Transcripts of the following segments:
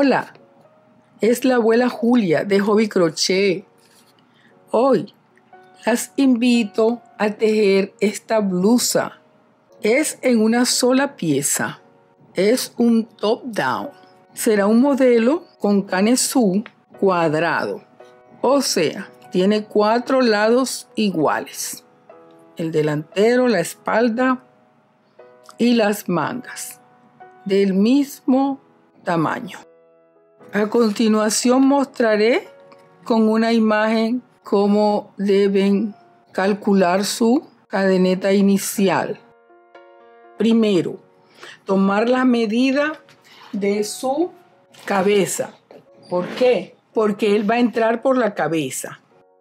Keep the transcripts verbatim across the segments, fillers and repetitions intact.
Hola, es la abuela Julia de Hobby Crochet. Hoy las invito a tejer esta blusa. Es en una sola pieza. Es un top down. Será un modelo con canesú cuadrado. O sea, tiene cuatro lados iguales. El delantero, la espalda y las mangas del mismo tamaño. A continuación mostraré con una imagen cómo deben calcular su cadeneta inicial. Primero, tomar la medida de su cabeza. ¿Por qué? Porque él va a entrar por la cabeza.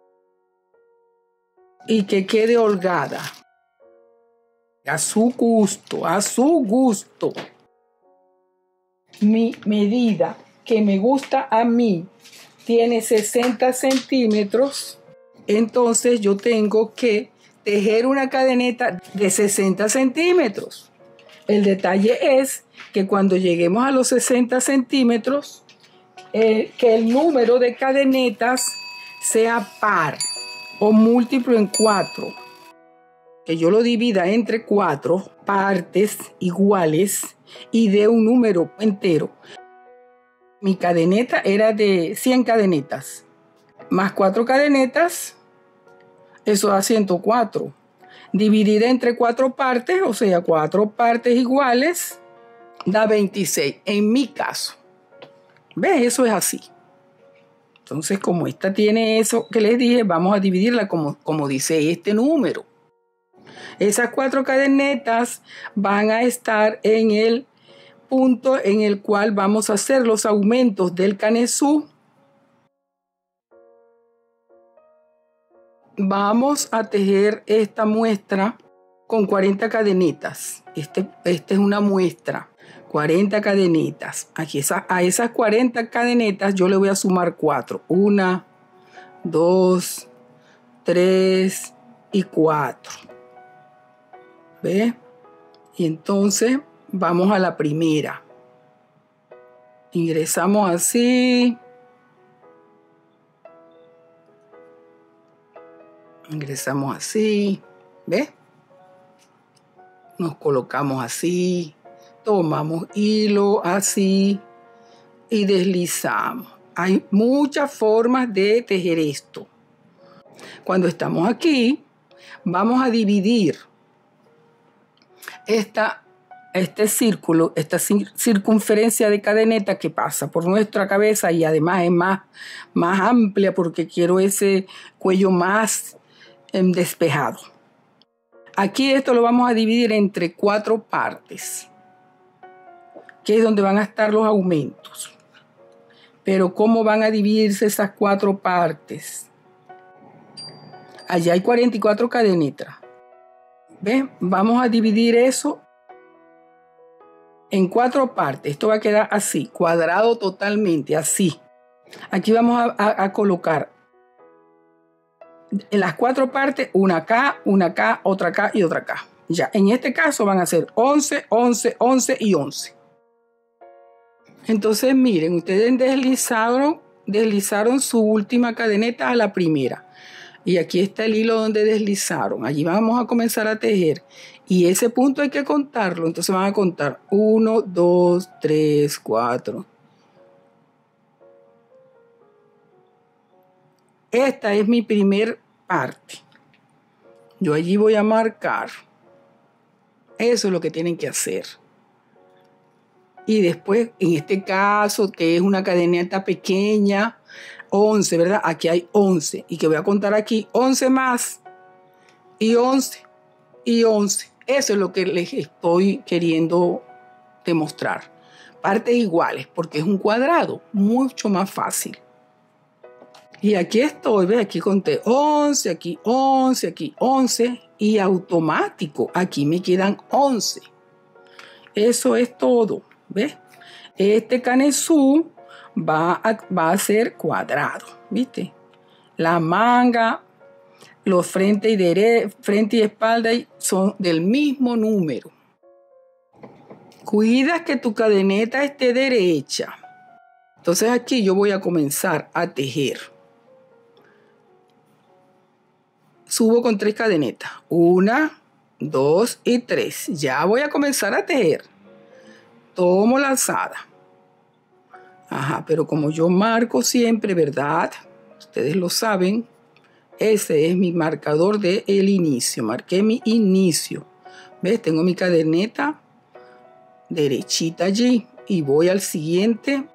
Y que quede holgada. A su gusto, a su gusto. Mi medida que me gusta a mí tiene sesenta centímetros. Entonces yo tengo que tejer una cadeneta de sesenta centímetros. El detalle es que cuando lleguemos a los sesenta centímetros, eh, que el número de cadenetas sea par o múltiplo en cuatro. Que yo lo divida entre cuatro partes iguales y dé un número entero. Mi cadeneta era de cien cadenetas. Más cuatro cadenetas, eso da ciento cuatro. Dividida entre cuatro partes, o sea, cuatro partes iguales, da veintiséis. En mi caso. ¿Ves? Eso es así. Entonces, como esta tiene eso que les dije, vamos a dividirla como, como dice este número. Esas cuatro cadenetas van a estar en el punto en el cual vamos a hacer los aumentos del canesú. Vamos a tejer esta muestra con cuarenta cadenetas. Este, esta es una muestra. cuarenta cadenetas. Aquí esa, a esas cuarenta cadenetas yo le voy a sumar cuatro. Una, dos, tres y cuatro. ¿Ve? Y entonces vamos a la primera. Ingresamos así. Ingresamos así. ¿Ve? Nos colocamos así. Tomamos hilo así. Y deslizamos. Hay muchas formas de tejer esto. Cuando estamos aquí, vamos a dividir esta, este círculo, esta circunferencia de cadeneta que pasa por nuestra cabeza y además es más, más amplia porque quiero ese cuello más eh, despejado. Aquí esto lo vamos a dividir entre cuatro partes, que es donde van a estar los aumentos. Pero ¿cómo van a dividirse esas cuatro partes? Allá hay cuarenta y cuatro cadenetas. ¿Ven? Vamos a dividir eso en cuatro partes. Esto va a quedar así, cuadrado totalmente, así. Aquí vamos a, a, a colocar en las cuatro partes una acá, una acá, otra acá y otra acá. Ya, en este caso van a ser once, once, once y once. Entonces miren, ustedes deslizaron, deslizaron su última cadeneta a la primera. Y aquí está el hilo donde deslizaron. Allí vamos a comenzar a tejer. Y ese punto hay que contarlo. Entonces van a contar uno, dos, tres, cuatro. Esta es mi primer parte. Yo allí voy a marcar. Eso es lo que tienen que hacer. Y después, en este caso, que es una cadeneta pequeña, once, ¿verdad? Aquí hay once. Y que voy a contar aquí once más. Y once. Y once. Eso es lo que les estoy queriendo demostrar. Partes iguales, porque es un cuadrado. Mucho más fácil. Y aquí estoy, ¿ves? Aquí conté once, aquí once, aquí once. Y automático, aquí me quedan once. Eso es todo, ¿ves? Este canesú va a, va a ser cuadrado, ¿viste? La manga, los frente y, dere, frente y espalda son del mismo número. Cuida que tu cadeneta esté derecha. Entonces aquí yo voy a comenzar a tejer. Subo con tres cadenetas. Una, dos y tres. Ya voy a comenzar a tejer. Tomo lazada. Ajá, pero como yo marco siempre, ¿verdad? Ustedes lo saben. Ese es mi marcador de el inicio. Marqué mi inicio. ¿Ves? Tengo mi cadeneta derechita allí. Y voy al siguiente.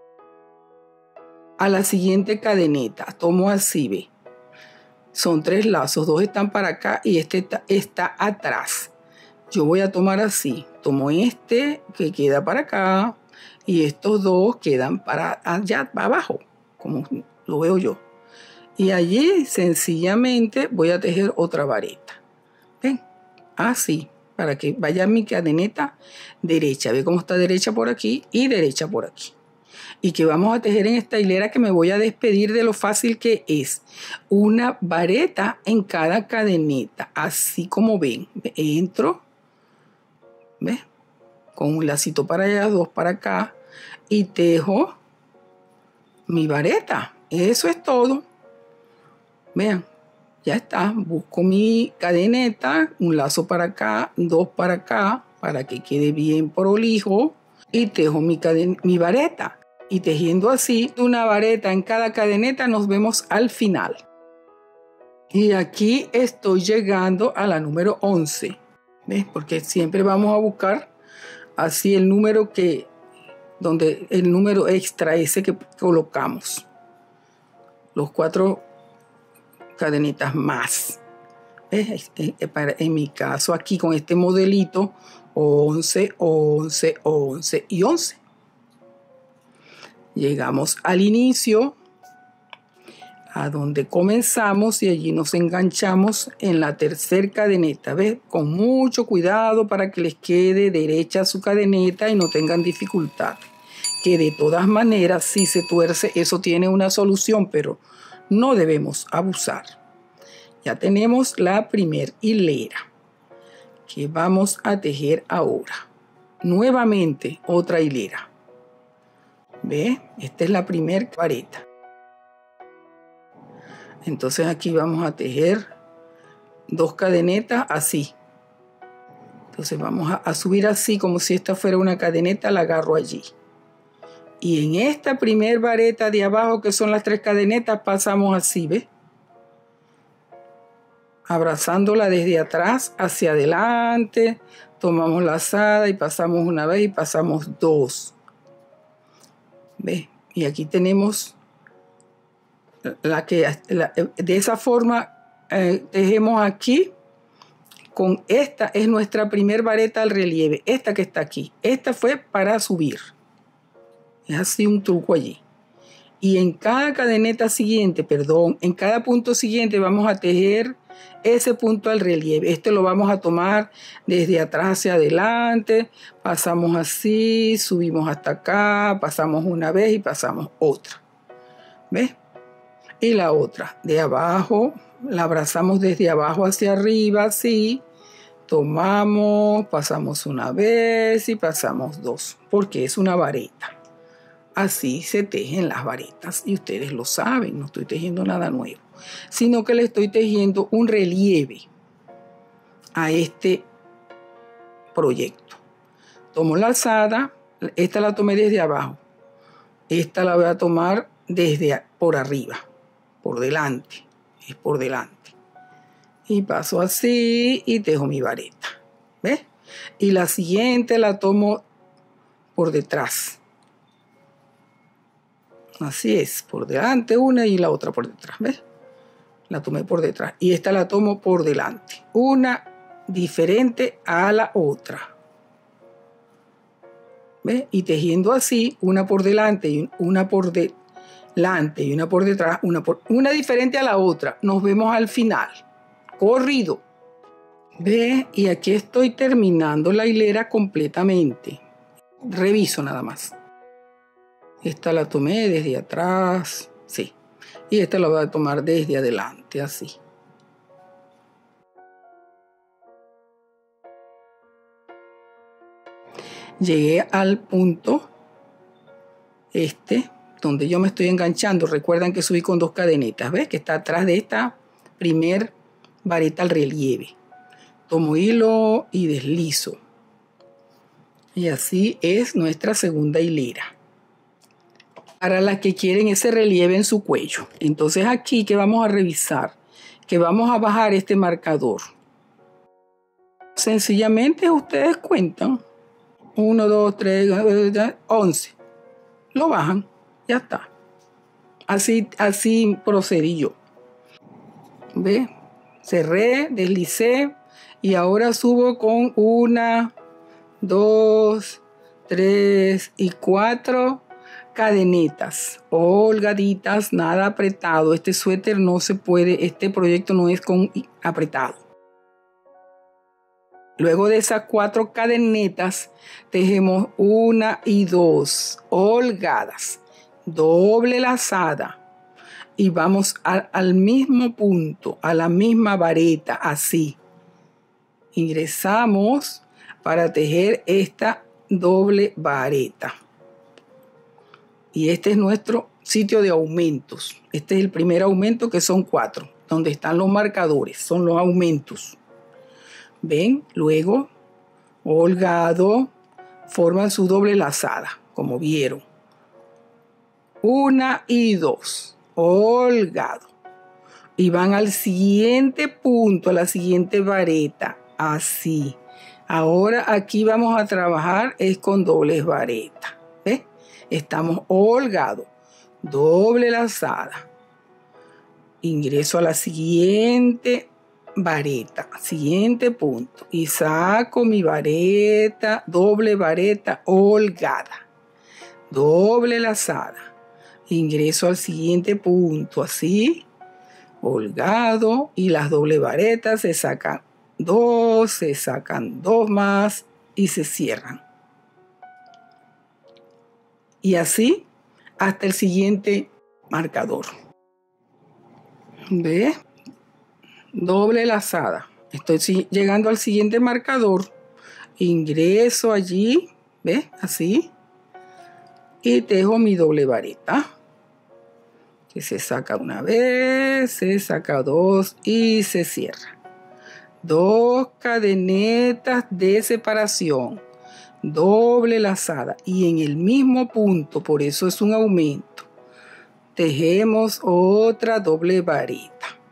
A la siguiente cadeneta. Tomo así, ¿ve? Son tres lazos. Dos están para acá y este está, está atrás. Yo voy a tomar así. Tomo este que queda para acá. Y estos dos quedan para allá, para abajo. Como lo veo yo. Y allí sencillamente voy a tejer otra vareta. ¿Ven? Así. Para que vaya mi cadeneta derecha. Ve cómo está derecha por aquí y derecha por aquí. Y que vamos a tejer en esta hilera que me voy a despedir de lo fácil que es. Una vareta en cada cadeneta. Así como ven. Entro. ¿Ves? Con un lacito para allá, dos para acá. Y tejo mi vareta. Eso es todo. Vean. Ya está. Busco mi cadeneta. Un lazo para acá. Dos para acá. Para que quede bien prolijo. Y tejo mi, caden mi vareta. Y tejiendo así una vareta en cada cadeneta nos vemos al final. Y aquí estoy llegando a la número once. ¿Ves? Porque siempre vamos a buscar así el número que, donde el número extra ese que colocamos. Los cuatro cadenitas más. ¿Ves? En mi caso aquí con este modelito, once, once, once y once. Llegamos al inicio, a donde comenzamos y allí nos enganchamos en la tercera cadeneta. ¿Ves? Con mucho cuidado para que les quede derecha su cadeneta y no tengan dificultad. Que de todas maneras, si se tuerce, eso tiene una solución, pero no debemos abusar. Ya tenemos la primera hilera que vamos a tejer ahora. Nuevamente otra hilera. ¿Ve? Esta es la primera vareta. Entonces aquí vamos a tejer dos cadenetas así. Entonces vamos a, a subir así como si esta fuera una cadeneta, la agarro allí. Y en esta primera vareta de abajo, que son las tres cadenetas, pasamos así, ¿ves? Abrazándola desde atrás hacia adelante. Tomamos lazada y pasamos una vez y pasamos dos. ¿Ves? Y aquí tenemos la que la, de esa forma eh, tejemos aquí. Con esta es nuestra primer vareta al relieve. Esta que está aquí. Esta fue para subir. Es así un truco allí. Y en cada cadeneta siguiente, perdón, en cada punto siguiente vamos a tejer ese punto al relieve. Este lo vamos a tomar desde atrás hacia adelante. Pasamos así, subimos hasta acá, pasamos una vez y pasamos otra. ¿Ves? Y la otra, de abajo, la abrazamos desde abajo hacia arriba, así. Tomamos, pasamos una vez y pasamos dos, porque es una vareta. Así se tejen las varetas y ustedes lo saben, no estoy tejiendo nada nuevo, sino que le estoy tejiendo un relieve a este proyecto. Tomo la alzada, esta la tomé desde abajo, esta la voy a tomar desde por arriba, por delante, es por delante. Y paso así y tejo mi vareta, ¿ves? Y la siguiente la tomo por detrás. Así es, por delante una y la otra por detrás, ¿ves? La tomé por detrás y esta la tomo por delante. Una diferente a la otra. ¿Ves? Y tejiendo así, una por delante y una por delante y una por detrás, una, por, una diferente a la otra. Nos vemos al final. Corrido. ¿Ves? Y aquí estoy terminando la hilera completamente. Reviso nada más. Esta la tomé desde atrás, sí. Y esta la voy a tomar desde adelante, así. Llegué al punto, este, donde yo me estoy enganchando. Recuerdan que subí con dos cadenetas, ¿ves? Que está atrás de esta primer vareta al relieve. Tomo hilo y deslizo. Y así es nuestra segunda hilera. Para las que quieren ese relieve en su cuello. Entonces aquí que vamos a revisar, que vamos a bajar este marcador. Sencillamente ustedes cuentan. uno, dos, tres, once. Lo bajan. Ya está. Así, así procedí yo. ¿Ve? Cerré, deslicé y ahora subo con una, dos, tres y cuatro cadenitas holgaditas, nada apretado. Este suéter no se puede, este proyecto no es con apretado. Luego de esas cuatro cadenetas tejemos una y dos holgadas, doble lazada y vamos a, al mismo punto, a la misma vareta, así. Ingresamos para tejer esta doble vareta. Y este es nuestro sitio de aumentos. Este es el primer aumento, que son cuatro, donde están los marcadores, son los aumentos. ¿Ven? Luego, holgado, forman su doble lazada, como vieron. Una y dos, holgado. Y van al siguiente punto, a la siguiente vareta, así. Ahora aquí vamos a trabajar es con dobles varetas. ¿Ves? Estamos holgados, doble lazada. Ingreso a la siguiente vareta, siguiente punto y saco mi vareta, doble vareta holgada, doble lazada. Ingreso al siguiente punto, así, holgado, y las doble varetas se sacan dos, se sacan dos más y se cierran. Y así hasta el siguiente marcador. ¿Ves? Doble lazada. Estoy llegando al siguiente marcador. Ingreso allí, ¿ves? Así. Y tejo mi doble vareta. Que se saca una vez, se saca dos y se cierra. Dos cadenetas de separación. Doble lazada. Y en el mismo punto, por eso es un aumento, tejemos otra doble vareta.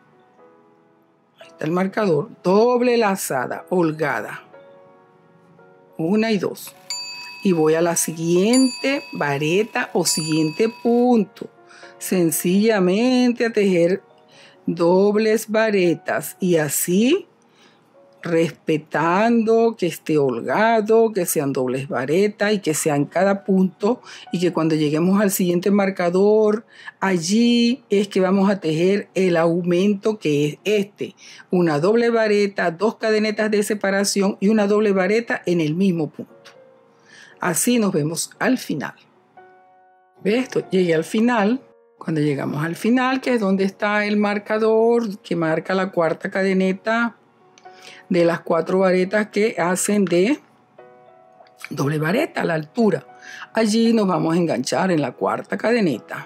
El marcador, doble lazada, holgada, una y dos, y voy a la siguiente vareta o siguiente punto, sencillamente a tejer dobles varetas y así respetando que esté holgado, que sean dobles varetas y que sean cada punto, y que cuando lleguemos al siguiente marcador, allí es que vamos a tejer el aumento, que es este, una doble vareta, dos cadenetas de separación y una doble vareta en el mismo punto. Así nos vemos al final. ¿Ves? Esto, llegué al final. Cuando llegamos al final, que es donde está el marcador que marca la cuarta cadeneta de las cuatro varetas que hacen de doble vareta a la altura. Allí nos vamos a enganchar en la cuarta cadeneta.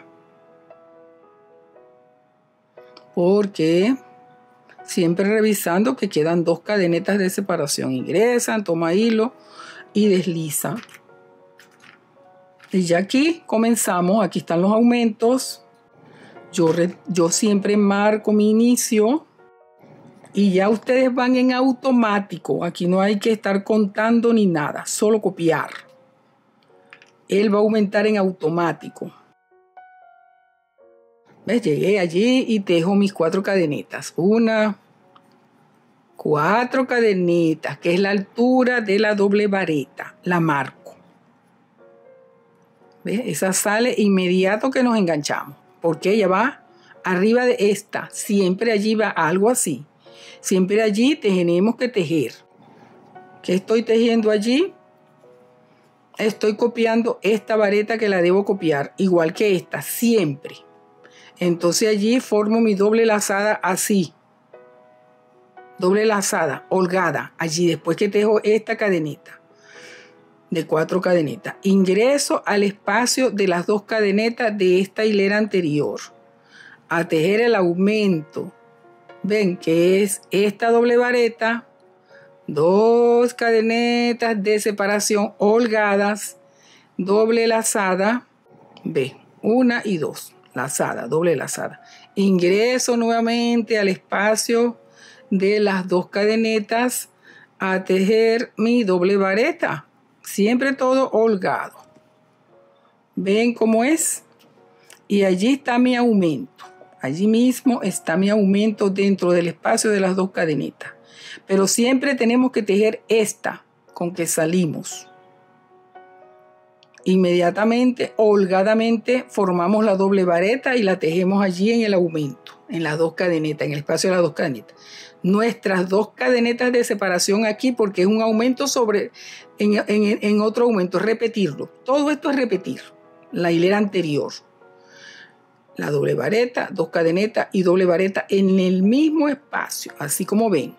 Porque siempre revisando que quedan dos cadenetas de separación. Ingresan, toma hilo y desliza. Y ya aquí comenzamos. Aquí están los aumentos. Yo, re, yo siempre marco mi inicio. Y ya ustedes van en automático. Aquí no hay que estar contando ni nada. Solo copiar. Él va a aumentar en automático. ¿Ves? Llegué allí y tejo mis cuatro cadenetas. Una, cuatro cadenitas, que es la altura de la doble vareta. La marco. ¿Ves? Esa sale inmediato que nos enganchamos. Porque ella va arriba de esta. Siempre allí va algo así. Siempre allí tenemos que tejer. ¿Qué estoy tejiendo allí? Estoy copiando esta vareta que la debo copiar, igual que esta, siempre. Entonces allí formo mi doble lazada así. Doble lazada, holgada, allí después que tejo esta cadeneta. de cuatro cadenetas. Ingreso al espacio de las dos cadenetas de esta hilera anterior a tejer el aumento. Ven que es esta doble vareta, dos cadenetas de separación holgadas, doble lazada, ve, una y dos, lazada, doble lazada. Ingreso nuevamente al espacio de las dos cadenetas a tejer mi doble vareta, siempre todo holgado. ¿Ven cómo es? Y allí está mi aumento. Allí mismo está mi aumento dentro del espacio de las dos cadenetas. Pero siempre tenemos que tejer esta con que salimos. Inmediatamente, holgadamente, formamos la doble vareta y la tejemos allí en el aumento, en las dos cadenetas, en el espacio de las dos cadenetas. Nuestras dos cadenetas de separación aquí, porque es un aumento sobre, en, en, en otro aumento, repetirlo. Todo esto es repetir la hilera anterior. La doble vareta, dos cadenetas y doble vareta en el mismo espacio, así como ven.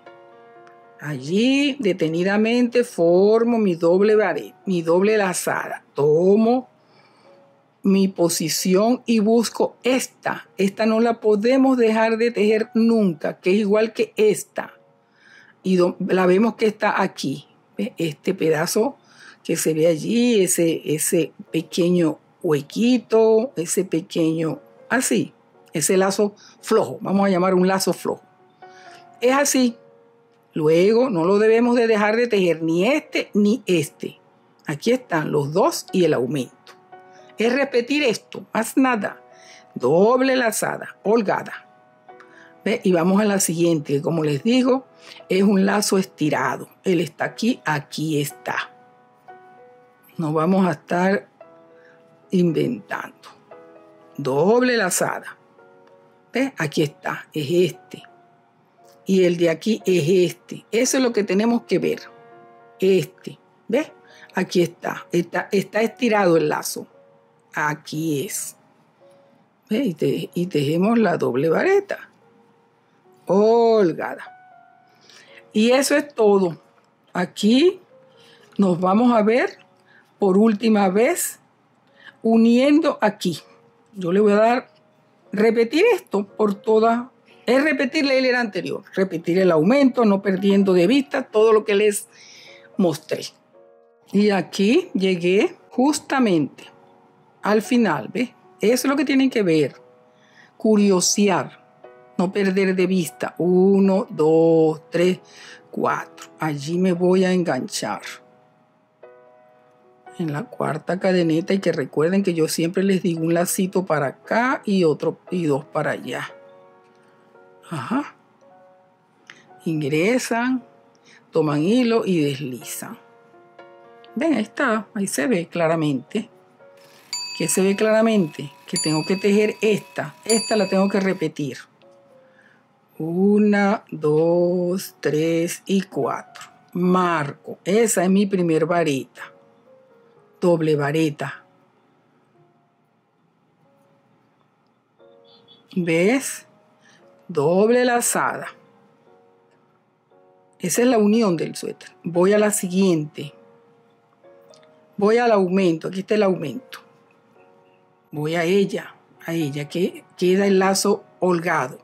Allí detenidamente formo mi doble vareta, mi doble lazada. Tomo mi posición y busco esta. Esta no la podemos dejar de tejer nunca, que es igual que esta. Y la vemos que está aquí. Este pedazo que se ve allí, ese, ese pequeño huequito, ese pequeño... Así, ese lazo flojo, vamos a llamar un lazo flojo. Es así. Luego no lo debemos de dejar de tejer ni este ni este. Aquí están los dos y el aumento. Es repetir esto, más nada. Doble lazada, holgada. ¿Ve? Y vamos a la siguiente, que como les digo, es un lazo estirado. Él está aquí, aquí está. No vamos a estar inventando. Doble lazada. ¿Ves? Aquí está, es este. Y el de aquí es este. Eso es lo que tenemos que ver. Este. ¿Ves? Aquí está. Está, está estirado el lazo. Aquí es. ¿Ves? Y, te, y tejemos la doble vareta. Holgada. Y eso es todo. Aquí nos vamos a ver por última vez uniendo aquí. Yo le voy a dar, repetir esto por toda, es repetir la hilera anterior, repetir el aumento, no perdiendo de vista todo lo que les mostré. Y aquí llegué justamente al final, ¿ves? Eso es lo que tienen que ver, curiosear, no perder de vista. Uno, dos, tres, cuatro. Allí me voy a enganchar. En la cuarta cadeneta, y que recuerden que yo siempre les digo un lacito para acá y otro y dos para allá. Ajá. Ingresan, toman hilo y deslizan. Ven, ahí está, ahí se ve claramente. ¿Qué se ve claramente? Que tengo que tejer esta. Esta la tengo que repetir. Una, dos, tres y cuatro. Marco. Esa es mi primer vareta. Doble vareta. ¿Ves? Doble lazada. Esa es la unión del suéter. Voy a la siguiente. Voy al aumento. Aquí está el aumento. Voy a ella. A ella que queda el lazo holgado.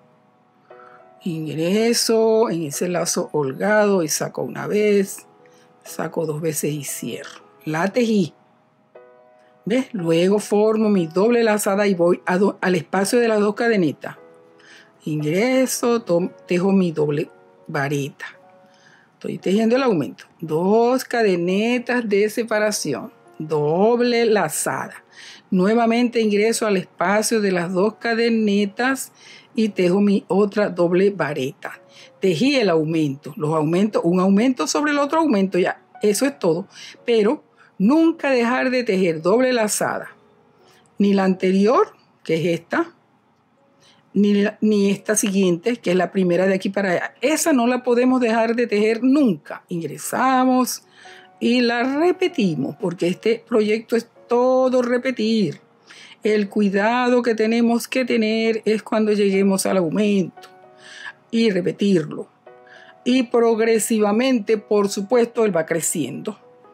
Ingreso en ese lazo holgado y saco una vez. Saco dos veces y cierro. La tejí. ¿Ves? Luego formo mi doble lazada y voy a do, al espacio de las dos cadenetas. Ingreso, tejo mi doble vareta. Estoy tejiendo el aumento. Dos cadenetas de separación. Doble lazada. Nuevamente ingreso al espacio de las dos cadenetas y tejo mi otra doble vareta. Tejí el aumento. Los aumentos, un aumento sobre el otro aumento. Ya, eso es todo. Pero nunca dejar de tejer doble lazada, ni la anterior, que es esta, ni, la, ni esta siguiente, que es la primera de aquí para allá. Esa no la podemos dejar de tejer nunca. Ingresamos y la repetimos, porque este proyecto es todo repetir. El cuidado que tenemos que tener es cuando lleguemos al aumento y repetirlo. Y progresivamente, por supuesto, él va creciendo.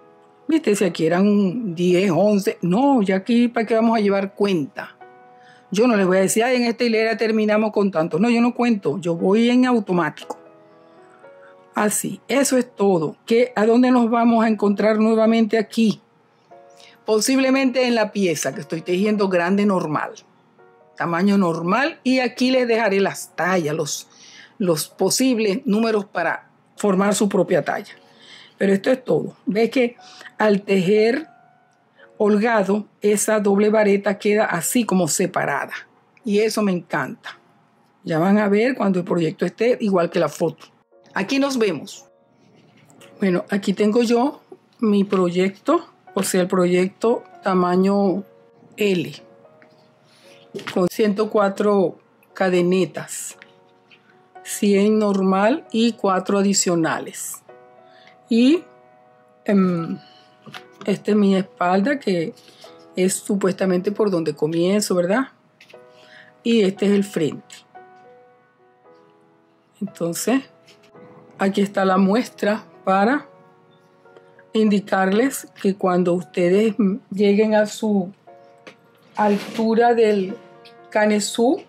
Viste, si aquí eran diez, once. No, ya aquí para qué vamos a llevar cuenta. Yo no les voy a decir, ay, en esta hilera terminamos con tantos. No, yo no cuento, yo voy en automático. Así, eso es todo. ¿Qué, ¿A dónde nos vamos a encontrar nuevamente aquí? Posiblemente en la pieza que estoy tejiendo grande normal. Tamaño normal. Y aquí les dejaré las tallas, los, los posibles números para formar su propia talla. Pero esto es todo. Ves que al tejer holgado, esa doble vareta queda así como separada. Y eso me encanta. Ya van a ver cuando el proyecto esté igual que la foto. Aquí nos vemos. Bueno, aquí tengo yo mi proyecto, o sea, el proyecto tamaño L, con ciento cuatro cadenetas, cien normal y cuatro adicionales. Y um, esta es mi espalda, que es supuestamente por donde comienzo, ¿verdad? Y este es el frente. Entonces, aquí está la muestra para indicarles que cuando ustedes lleguen a su altura del canesú,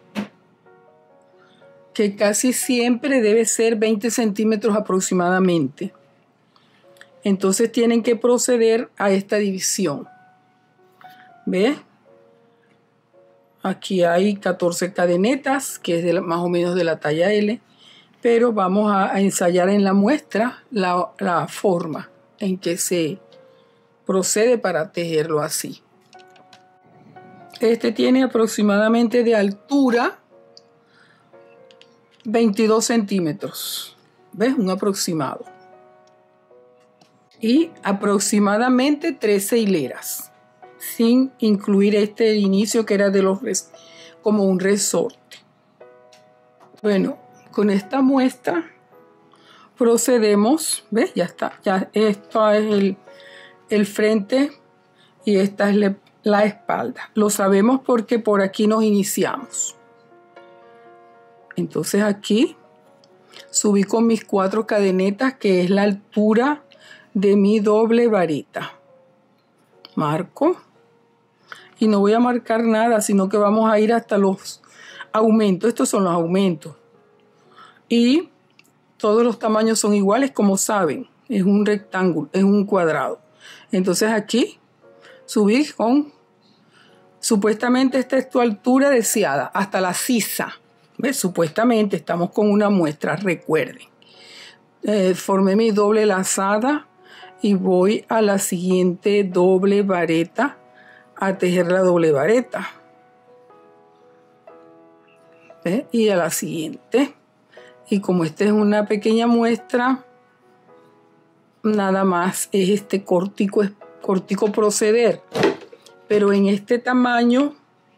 que casi siempre debe ser veinte centímetros aproximadamente, entonces tienen que proceder a esta división. ¿Ves? Aquí hay catorce cadenetas, que es de la, más o menos de la talla L, pero vamos a, a ensayar en la muestra la, la forma en que se procede para tejerlo así. Este tiene aproximadamente de altura veintidós centímetros. ¿Ves? Un aproximado. Y aproximadamente trece hileras, sin incluir este inicio que era de los como un resorte. Bueno, con esta muestra procedemos, ¿ves? Ya está, ya esto es el, el frente y esta es la, la espalda. Lo sabemos porque por aquí nos iniciamos. Entonces aquí subí con mis cuatro cadenetas, que es la altura de mi doble vareta. Marco. Y no voy a marcar nada, sino que vamos a ir hasta los aumentos. Estos son los aumentos. Y todos los tamaños son iguales, como saben. Es un rectángulo, es un cuadrado. Entonces aquí subí con, supuestamente esta es tu altura deseada, hasta la sisa. ¿Ves? Supuestamente estamos con una muestra, recuerden. Eh, formé mi doble lazada y voy a la siguiente doble vareta a tejer la doble vareta. ¿Ves? Y a la siguiente. Y como esta es una pequeña muestra, nada más es este cortico, cortico proceder. Pero en este tamaño,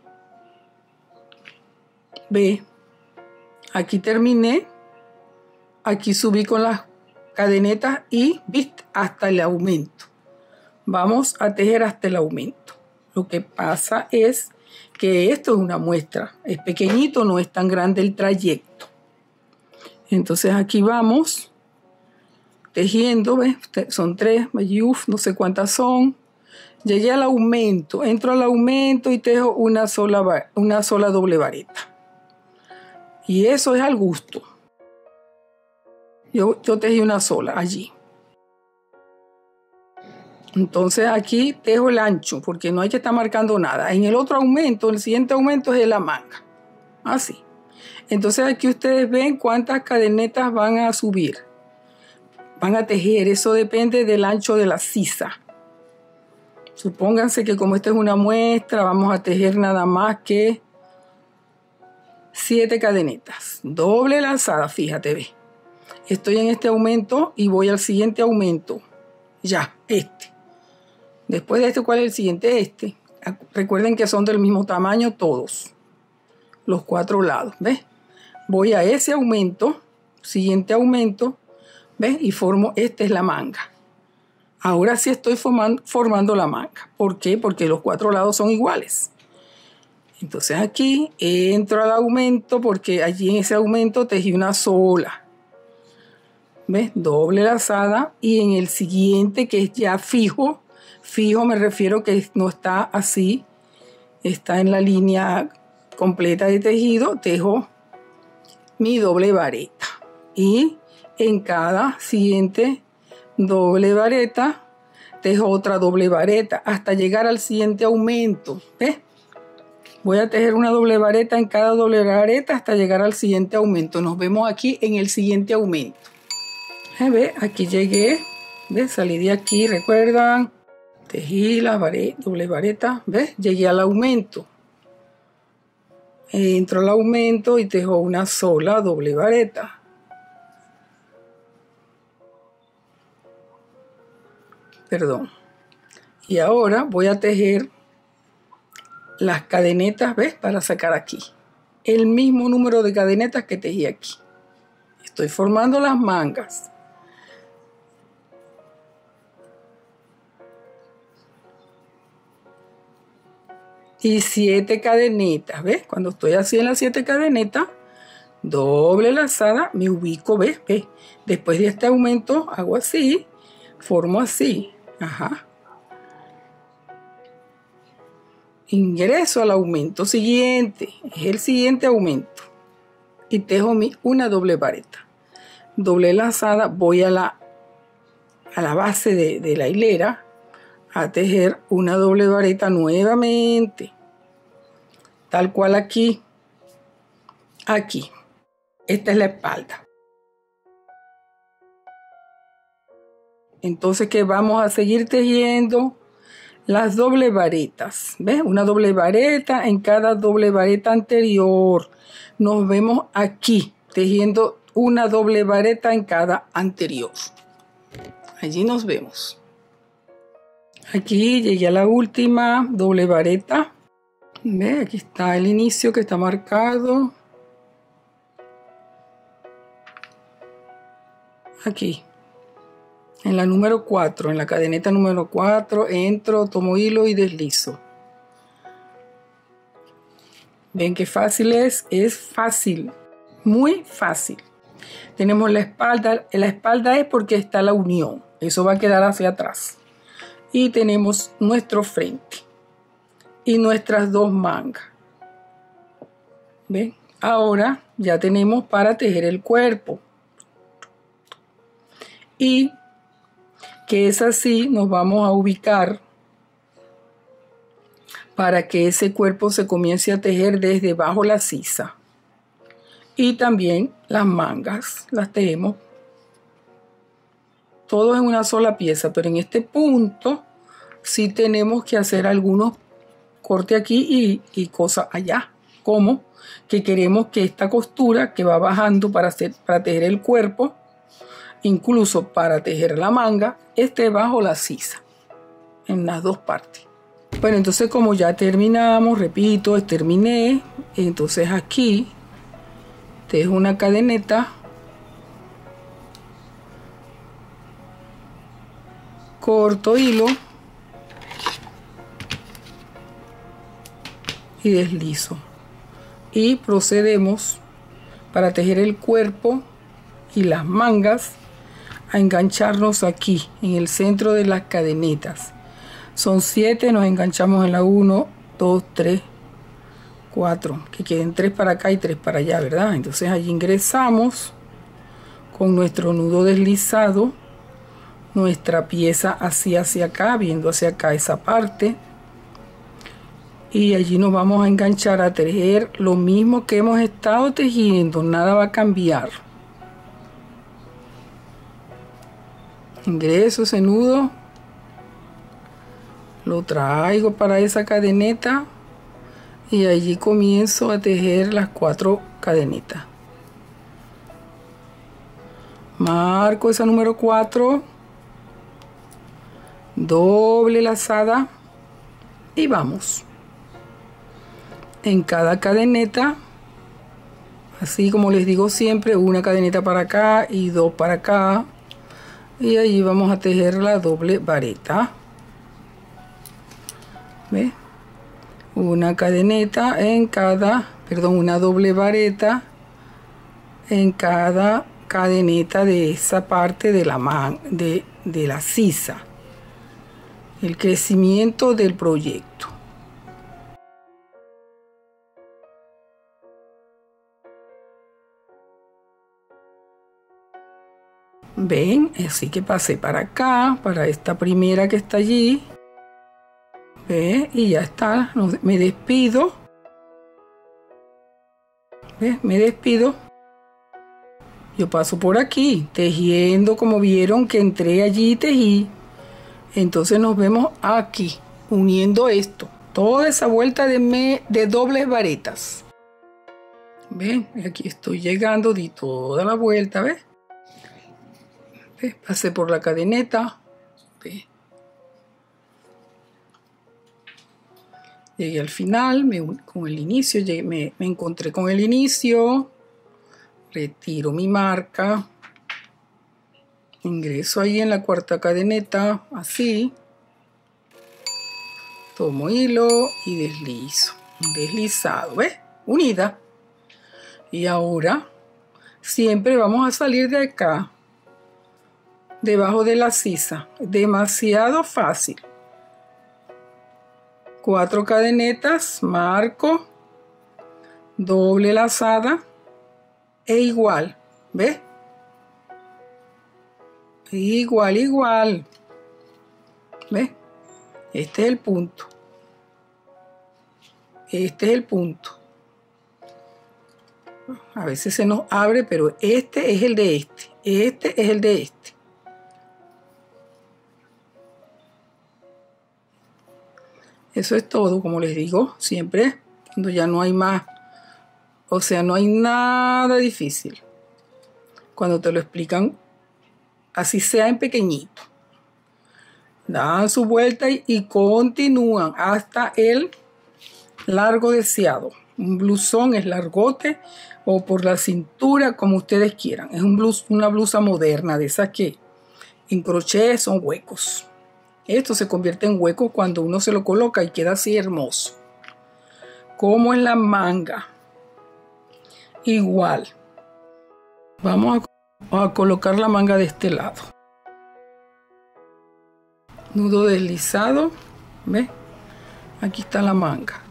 ve, aquí terminé, aquí subí con las cadenetas y viste hasta el aumento. Vamos a tejer hasta el aumento. Lo que pasa es que esto es una muestra, es pequeñito, no es tan grande el trayecto. Entonces aquí vamos tejiendo, ¿ves? Son tres, uf, no sé cuántas son. Llegué al aumento, entro al aumento y tejo una sola, una sola doble vareta. Y eso es al gusto. Yo, yo tejí una sola allí. Entonces aquí tejo el ancho, porque no hay que estar marcando nada. En el otro aumento, el siguiente aumento es de la manga. Así. Entonces aquí ustedes ven cuántas cadenetas van a subir. Van a tejer, eso depende del ancho de la sisa. Supónganse que como esta es una muestra, vamos a tejer nada más que siete cadenetas. Doble lazada, fíjate, ve. Estoy en este aumento y voy al siguiente aumento. Ya, este. Después de este, ¿cuál es el siguiente? Este. Recuerden que son del mismo tamaño todos. Los cuatro lados, ¿ves? Voy a ese aumento, siguiente aumento, ¿ves? Y formo, esta es la manga. Ahora sí estoy formando, formando la manga. ¿Por qué? Porque los cuatro lados son iguales. Entonces aquí entro al aumento porque allí en ese aumento tejí una sola. ¿Ves? Doble lazada y en el siguiente, que es ya fijo, fijo me refiero que no está así, está en la línea completa de tejido. Tejo mi doble vareta y en cada siguiente doble vareta tejo otra doble vareta hasta llegar al siguiente aumento. ¿Ves? Voy a tejer una doble vareta en cada doble vareta hasta llegar al siguiente aumento. Nos vemos aquí en el siguiente aumento. ¿Ves? Aquí llegué. ¿Ves? Salí de aquí, ¿recuerdan? Tejí la vareta, doble vareta. ¿Ves? Llegué al aumento. Entro al aumento y tejo una sola doble vareta. Perdón. Y ahora voy a tejer las cadenetas, ¿ves? Para sacar aquí el mismo número de cadenetas que tejí aquí. Estoy formando las mangas. Y siete cadenetas, ¿ves? Cuando estoy así en las siete cadenetas, doble lazada, me ubico, ¿ves? ¿Ves? Después de este aumento hago así, formo así, ajá. Ingreso al aumento siguiente, es el siguiente aumento. Y tejo mi una doble vareta. Doble lazada, voy a la, a la base de, de la hilera a tejer una doble vareta nuevamente. Tal cual aquí. Aquí. Esta es la espalda. Entonces, ¿qué vamos a seguir tejiendo? Las doble varetas, ¿ves? Una doble vareta en cada doble vareta anterior. Nos vemos aquí, tejiendo una doble vareta en cada anterior. Allí nos vemos. Aquí llegué a la última doble vareta. ¿Ves? Aquí está el inicio que está marcado. Aquí. En la número cuatro, en la cadeneta número cuatro, entro, tomo hilo y deslizo. ¿Ven qué fácil es? Es fácil, muy fácil. Tenemos la espalda, la espalda es porque está la unión, eso va a quedar hacia atrás. Y tenemos nuestro frente y nuestras dos mangas. ¿Ven? Ahora ya tenemos para tejer el cuerpo. Y que es así, nos vamos a ubicar para que ese cuerpo se comience a tejer desde bajo la sisa. Y también las mangas las tejemos todos en una sola pieza, pero en este punto sí tenemos que hacer algunos cortes aquí y, y cosas allá, como que queremos que esta costura que va bajando para, hacer, para tejer el cuerpo, incluso para tejer la manga, esté bajo la sisa en las dos partes. Bueno, entonces como ya terminamos, repito, terminé, entonces aquí tejo una cadeneta, corto hilo y deslizo y procedemos para tejer el cuerpo y las mangas a engancharnos aquí en el centro de las cadenetas. Son siete, nos enganchamos en la uno, dos, tres, cuatro, que queden tres para acá y tres para allá, ¿verdad? Entonces allí ingresamos con nuestro nudo deslizado nuestra pieza así hacia acá, viendo hacia acá esa parte, y allí nos vamos a enganchar a tejer lo mismo que hemos estado tejiendo, nada va a cambiar. Ingreso ese nudo, lo traigo para esa cadeneta y allí comienzo a tejer las cuatro cadenetas. Marco esa número cuatro, doble lazada y vamos. En cada cadeneta, así como les digo siempre, una cadeneta para acá y dos para acá. Y allí vamos a tejer la doble vareta. ¿Ve? Una cadeneta en cada, perdón, una doble vareta en cada cadeneta de esa parte de la man, de, de la sisa. el crecimiento del proyecto. Ven, así que pasé para acá, para esta primera que está allí. ¿Ve? Y ya está, me despido. ¿Ve? Me despido. Yo paso por aquí, tejiendo, como vieron que entré allí y tejí. Entonces nos vemos aquí, uniendo esto. Toda esa vuelta de, me, de dobles varetas. ¿Ven? Aquí estoy llegando, di toda la vuelta, ¿ves? ¿Ves? Pasé por la cadeneta. ¿Ves? Llegué al final, me, con el inicio, llegué, me, me encontré con el inicio. Retiro mi marca. Ingreso ahí en la cuarta cadeneta, así. Tomo hilo y deslizo. Un deslizado, ¿ves? Unida. Y ahora siempre vamos a salir de acá, debajo de la sisa. Demasiado fácil. Cuatro cadenetas, marco, doble lazada e igual, ¿ves? Igual, igual, ¿ves? Este es el punto. Este es el punto. A veces se nos abre, pero este es el de este. Este es el de este. Eso es todo, como les digo, siempre cuando ya no hay más, o sea, no hay nada difícil. Cuando te lo explican, así sea en pequeñito. Dan su vuelta y, y continúan hasta el largo deseado. Un blusón es largote o por la cintura, como ustedes quieran. Es un blus, una blusa moderna, de esas que en crochet son huecos. Esto se convierte en hueco cuando uno se lo coloca y queda así hermoso. Como en la manga. Igual. Vamos a, a colocar la manga de este lado. Nudo deslizado. ¿Ves? Aquí está la manga.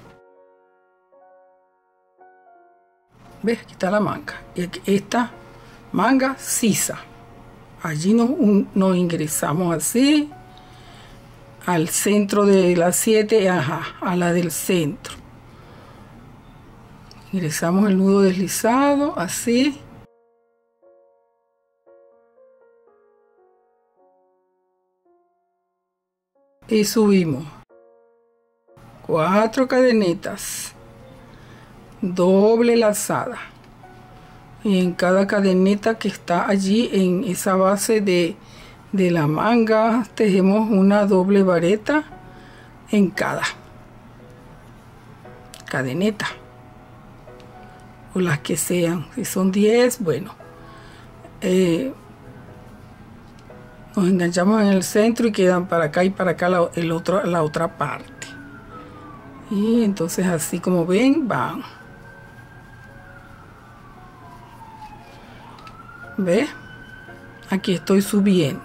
¿Ves? Aquí está la manga. Y aquí, esta manga sisa. Allí nos, un, nos ingresamos así. Al centro de las siete, ajá, a la del centro. Ingresamos el nudo deslizado, así. Y subimos. Cuatro cadenetas. Doble lazada. Y en cada cadeneta que está allí, en esa base de... de la manga, tejemos una doble vareta en cada cadeneta o las que sean. Si son diez, bueno, eh, nos enganchamos en el centro y quedan para acá y para acá la, el otro, la otra parte. Y entonces así como ven, van. ¿Ves? Aquí estoy subiendo.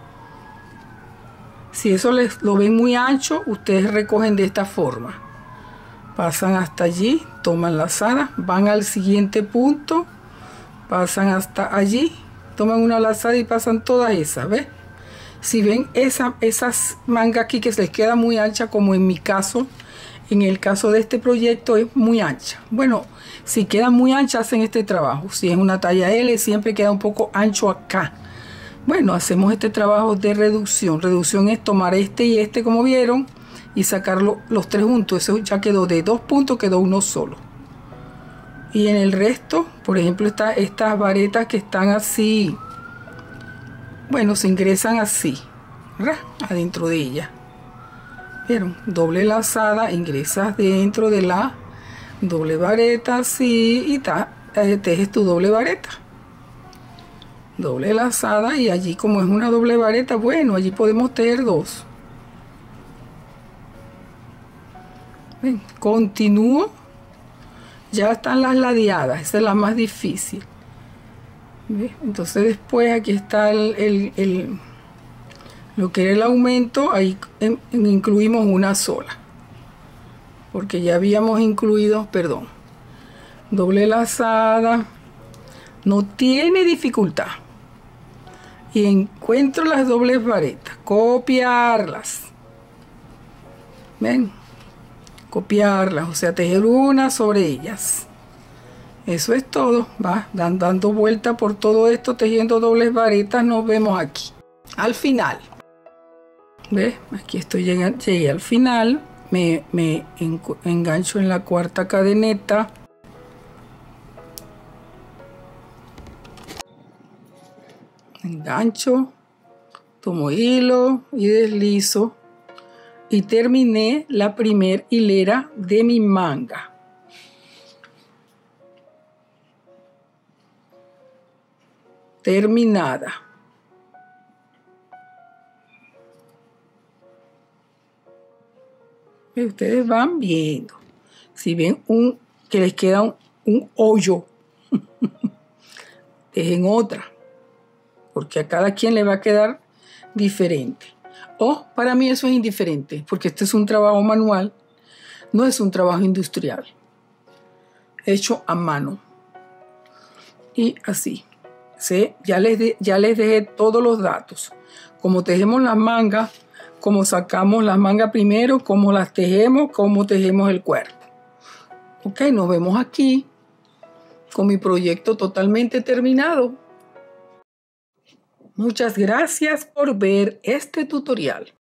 Si eso les lo ven muy ancho, ustedes recogen de esta forma. Pasan hasta allí, toman lazada, van al siguiente punto, pasan hasta allí, toman una lazada y pasan todas esas, ¿ves? Si ven esa, esas mangas aquí que se les queda muy ancha, como en mi caso, en el caso de este proyecto es muy ancha. Bueno, si quedan muy anchas hacen este trabajo. Si es una talla L, siempre queda un poco ancho acá. Bueno, hacemos este trabajo de reducción. Reducción es tomar este y este, como vieron, y sacarlo los tres juntos. Eso ya quedó de dos puntos, quedó uno solo. Y en el resto, por ejemplo, está estas varetas que están así. Bueno, se ingresan así, ¿verdad? Adentro de ella. ¿Vieron? Doble lazada, ingresas dentro de la doble vareta así y ta, eh, tejes tu doble vareta. Doble lazada y allí como es una doble vareta, bueno, allí podemos tejer dos. Ven, continúo. Ya están las ladeadas, esa es la más difícil. ¿Ven? Entonces después aquí está el, el, el, Lo que era el aumento, ahí en, en incluimos una sola. Porque ya habíamos incluido, perdón, doble lazada. No tiene dificultad. Y encuentro las dobles varetas. Copiarlas. ¿Ven? Copiarlas, o sea, tejer una sobre ellas. Eso es todo. Va dando vuelta por todo esto, tejiendo dobles varetas. Nos vemos aquí. Al final. ¿Ves? Aquí estoy llegando, llegué al final. Me, me engancho en la cuarta cadeneta. Engancho. Tomo hilo y deslizo. Y terminé la primera hilera de mi manga. Terminada. Y ustedes van viendo. Si ven un que les queda un, un hoyo, dejen otra. Porque a cada quien le va a quedar diferente. O para mí eso es indiferente, porque este es un trabajo manual, no es un trabajo industrial, hecho a mano. Y así, ¿sí? ya, les de, ya les dejé todos los datos, cómo tejemos las mangas, cómo sacamos las mangas primero, cómo las tejemos, cómo tejemos el cuerpo. Ok, nos vemos aquí con mi proyecto totalmente terminado. Muchas gracias por ver este tutorial.